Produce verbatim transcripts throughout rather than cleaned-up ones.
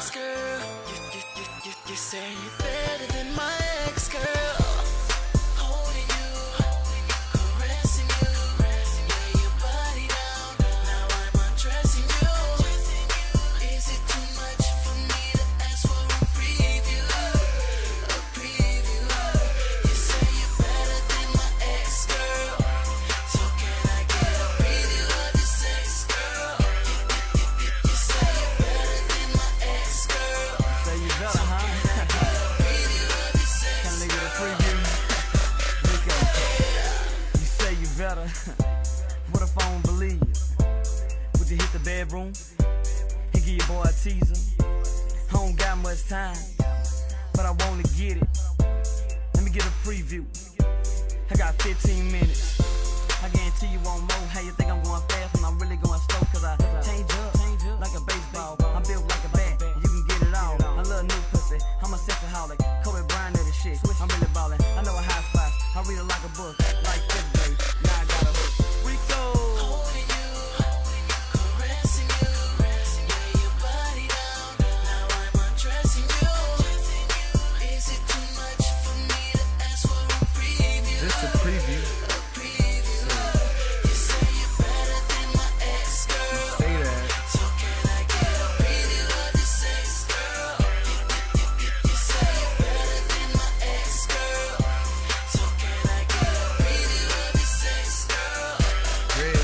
girl. You, you, you, you, you say you're better than my ex, girl. Holding you, caressing you, lay your body down. Now I'm undressing you. Is it too much for me to ask for a preview? A preview. You say you're better than my ex, girl. So can I get a preview of your sex, girl? You, you, you, you say you're better than my ex, girl. Say you better, huh? Can I get a preview? Rico, you say you better. What if I don't believe you? Would you hit the bedroom and give your boy a teaser? I don't got much time, but I wanna get it. Let me get a preview. I got fifteen minutes. I guarantee you want more. How you think I'm going fast when I'm really going slow? Cause I change up like a baseball. I'm built like a bat, and you can get it all. I love new pussy, I'm a sexaholic. Kobe Bryant of the shit, I'm really ballin'. I know a high spots, I read it like a book. Like fifth grade, now I got a hook. Rico! Holding you, caressing you, lay your body down. Now I'm undressing you. Is it too much for me to ask for a preview? Just a preview. A preview. You say you're better than my ex, girl. Say that. So can I get a preview of your sex, girl? You, you, you, you say you're better than my ex, girl. So can I get a preview of your sex, girl? Red.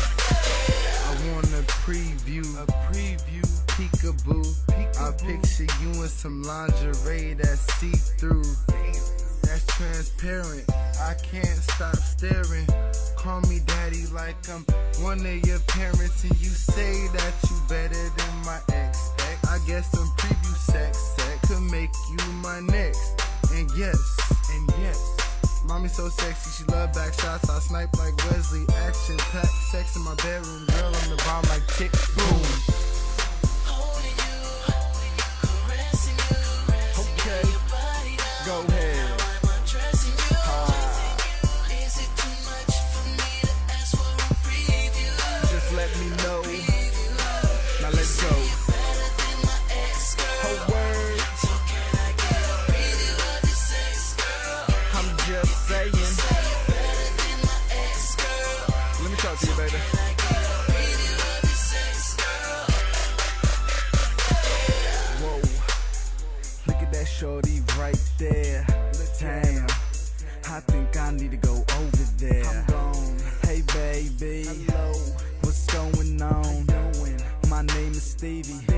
I want a preview. A preview. Peekaboo. I picture you in some lingerie that's see-through. That's transparent. I can't stop staring. Call me daddy like I'm one of your parents, and you say that you better than my ex. I guess some preview sex sex could make you my next. And yes, and yes, mommy so sexy, she love back shots. I snipe like Wesley, action packed sex in my bedroom. Girl, I'm the bomb like tick boom. Holding you, caressing you, Okay, lay your body down. go ahead. Now I'm undressing you. Is it too much for me to ask for a preview? Just let me know. Now let's go. Better than my ex, girl. Oh, word. So can I get a preview of your sex, girl? I'm just saying. Better than my ex, girl. Let me talk to you, baby. Can I get a preview of your sex, girl? Whoa, look at that shorty right there. Damn, I think I need to go over there. I'm gone. Hey baby, hello. What's going on? My name is Stevie.